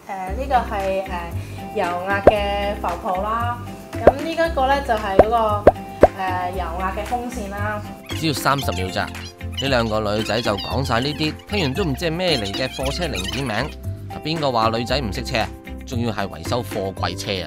呢個係油壓嘅浮泡啦。咁呢一個咧就係嗰個油壓嘅風扇啦。 只要30秒咋，呢兩個女仔就講晒呢啲，聽完都唔知係咩嚟嘅貨車零件名。邊個話女仔唔識車啊？仲要係維修貨櫃車啊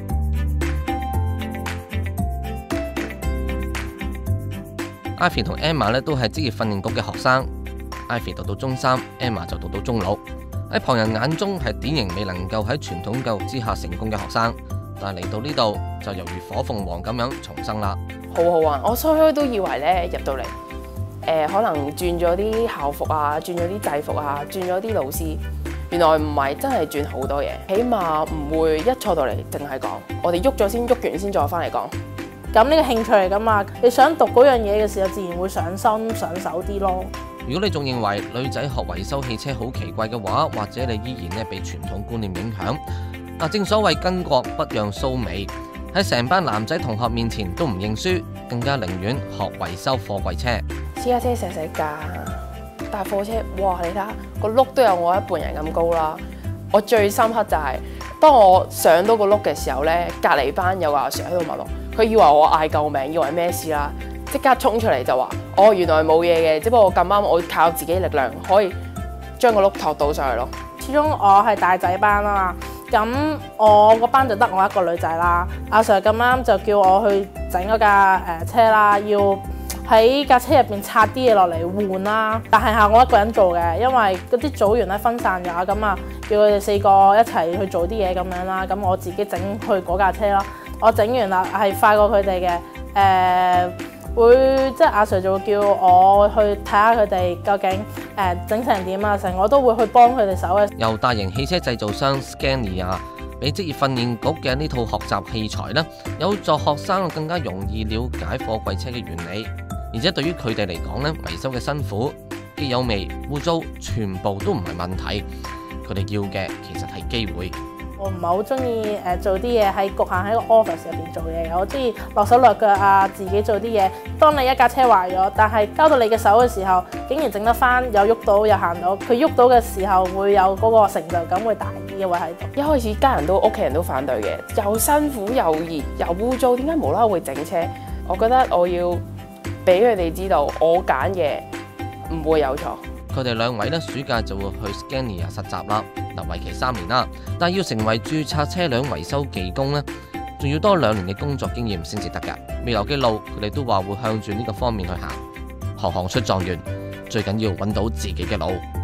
！Ivy 同 Emma 咧都係職業訓練局嘅學生。Ivy 讀到中3 ，Emma 就讀到中6。喺旁人眼中係典型未能夠喺傳統教育之下成功嘅學生，但係嚟到呢度就猶如火鳳凰咁樣重生啦。 好好玩，我初初都以為咧入到嚟，可能轉咗啲校服啊，轉咗啲制服啊，轉咗啲老師，原來唔係，真係轉好多嘢。起碼唔會一坐到嚟淨係講，我哋喐咗先，喐完先再翻嚟講。 咁呢個興趣嚟噶嘛，你想讀嗰樣嘢嘅時候，自然會上心上手啲咯。 如果你仲認為女仔學維修汽車好奇怪嘅話，或者你依然咧被傳統觀念影響。嗱，正所謂巾幗不讓鬚眉，喺成班男仔同學面前都唔認輸，更加寧願學維修貨櫃車。 私家車細細架，但係貨車，哇！你睇下個轆都有我一半人咁高啦。我最深刻就係、當我上到個轆嘅時候咧，隔離班有個阿 Sir 喺度問我，佢以為我嗌救命，以為咩事啦，即刻衝出嚟就話：哦，原來冇嘢嘅，只不過咁啱我靠自己力量可以將個轆托到上去咯。 始終我係大仔班啊嘛，咁我個班就得我一個女仔啦。阿 Sir 咁啱就叫我去整嗰架車啦，要喺架車入邊拆啲嘢落嚟換啦。但係我一個人做嘅，因為嗰啲組員咧分散咗，咁啊叫佢哋4個一齊去做啲嘢咁樣啦。咁我自己整去嗰架車咯。我整完啦，係快過佢哋嘅。會即係阿 Sir 就會叫我去睇下佢哋究竟整成點啊，成我都會去幫佢哋手嘅。 由大型汽車製造商 Scania 俾職業訓練局嘅呢套學習器材呢，有助學生更加容易了解貨櫃車嘅原理，而且對於佢哋嚟講呢，維修嘅辛苦、機油味、污糟，全部都唔係問題。佢哋要嘅其實係機會。 我唔係好中意做啲嘢喺局限喺個 office 入邊做嘢嘅，我中意落手落腳啊，自己做啲嘢。當你一架車壞咗，但係交到你嘅手嘅時候，竟然整得翻，有喐到，有行到，佢喐到嘅時候會有嗰個成就感會大啲嘅會喺度。 一開始家人屋企人都反對嘅，又辛苦又熱又污糟，點解無啦啦會整車？我覺得我要俾佢哋知道，我揀嘅唔會有錯。 佢哋2位呢，暑假就會去 Scania 實習啦，為期3年啦。但係要成為註冊車輛維修技工呢，仲要多2年嘅工作經驗先至得㗎。未來嘅路，佢哋都話會向住呢個方面去行。行行出狀元，最緊要揾到自己嘅路。